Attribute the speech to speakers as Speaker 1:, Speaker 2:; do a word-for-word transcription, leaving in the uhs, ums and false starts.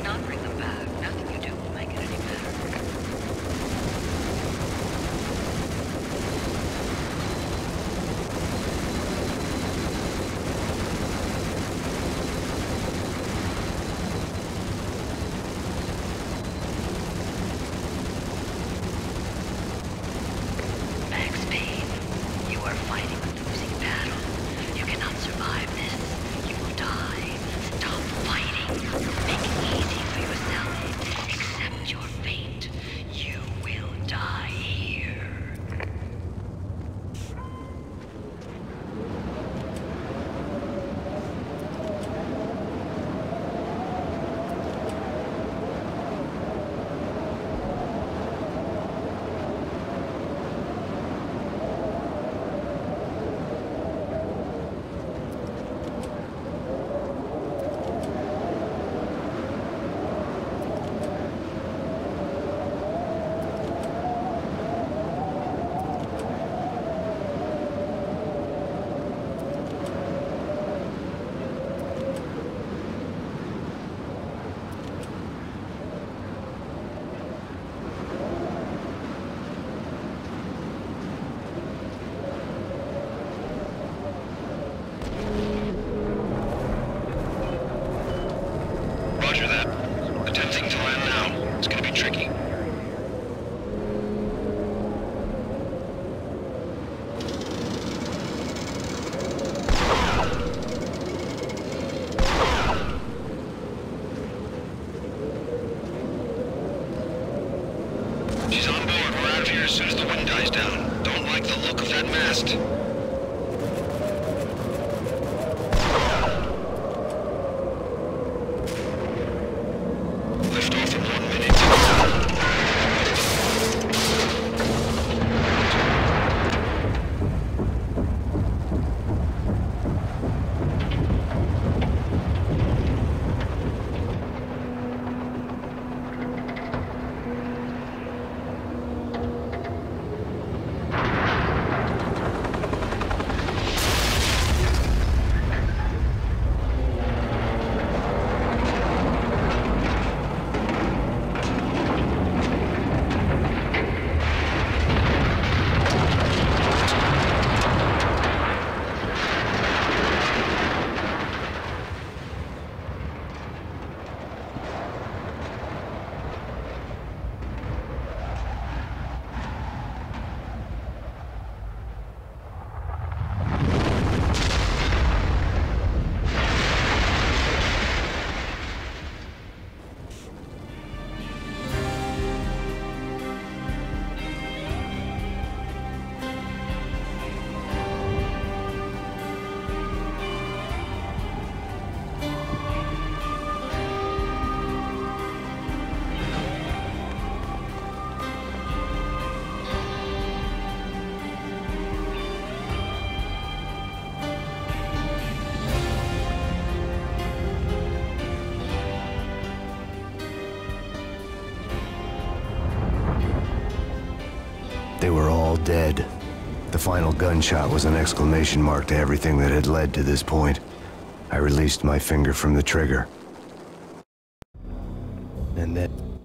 Speaker 1: not bring them back. Nothing you do will make it any better. Max Payne, you are fighting a losing battle. You cannot survive this. You will die. Stop fighting. Make it easy for yourself. Accept your fate. You will die here.
Speaker 2: Roger that. Attempting to land now. It's gonna be tricky. She's on board. We're out of here as soon as the wind dies down. Don't like the look of that mast. Lift off in one minute.
Speaker 3: They were all dead. The final gunshot was an exclamation mark to everything that had led to this point. I released my finger from the trigger. And then...